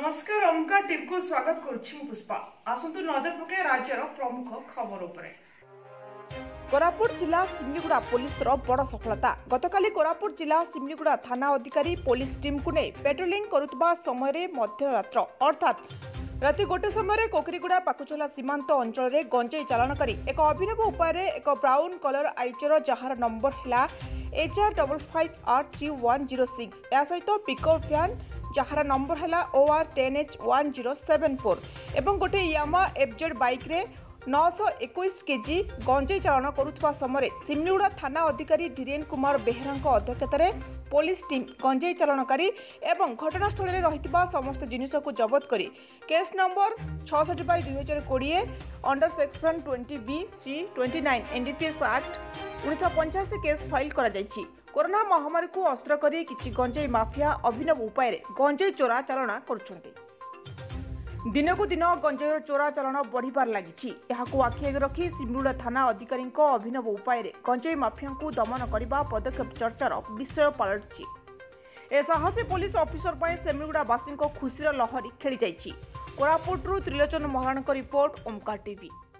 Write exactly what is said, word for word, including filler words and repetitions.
नमस्कार ओमकार टीवी को स्वागत करुछि पुष्पा। आसंतु नजर पके राज्यर प्रमुख खबर उपरे। कोरापुट जिला सिमलीगुड़ा पुलिस बड़ सफलता। गतकाली कोरापुट जिला सिमलीगुड़ा थाना अधिकारी पुलिस टीम को नहीं पेट्रोलिंग करुवा समय मध्यरात्र अर्थात राति गोटे समय कोकरीगुड़ा पाकुचला सीमांत अंचल में गंजेई चालाण करी एक अभिनव उपाय एक ब्राउन कलर आईचर जार नंबर है H R double five R three one zero six या सहित पिकअप भ्यान जार नंबर है O R ten H one zero seven four एवं गोटे यामा एफजेड बाइक रे नौ सौ इक्कीस केजी गंजेई चालाण करुवा समय सिमलीगुड़ा थाना अधिकारी धीरेन कुमार बेहरा अध्यक्षतार पुलिस टीम गंजेई चालाणकारी एवं घटनास्थल में रही समस्त जिनिस को जबत करी केस नंबर छठ बाई दुई हजार कोड़े under section twenty B C twenty nine NDPS act उन्नीस पंचाशी केस फाइल करा जायछि। कोरोना महामारी को अस्त्र करी किछि गंजेई माफिया अभिनव उपाय गंजेई चोरा चालाण करुछन्ति। दिनकू दिन गंजेईर चोरा चालाण बढ़िबार लागिछि। एहाकू आखि आगे रखी सिमलीगुड़ा थाना अधिकारी अभिनव उपाय गंजेई माफिया को दमन करने पदक्षेप चर्चार विषय पलटिछि। ए साहसी पुलिस ऑफिसर पर सिमलीगुड़ा वासी खुशीर लहरी खेली जाइछि। कोरापुटरू त्रिलोचन महाराणा रिपोर्ट ओमकार टीवी।